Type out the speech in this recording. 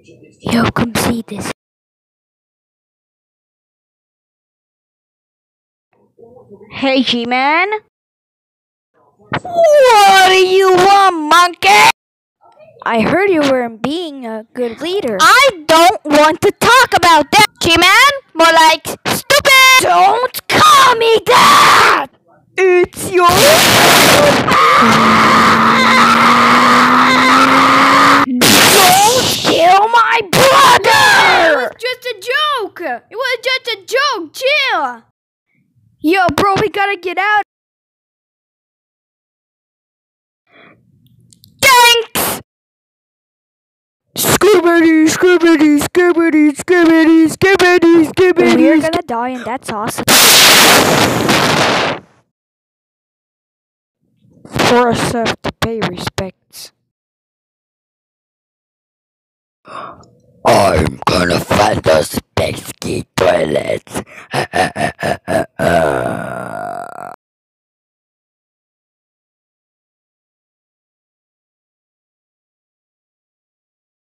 Yo, come see this. Hey, G-Man. What do you want, monkey? I heard you weren't being a good leader. I don't want to talk about that, G-Man. More like stupid. Don't call me that. It's your Don't kill my brother. It was just a joke. It was just a joke. Chill. Yo, bro, we gotta get out. Thanks! Skibidi, skibidi, skibidi, skibidi, skibidi, skibidi. We're gonna die and that's awesome. Force have to pay respects. I'm gonna find those pesky toilets.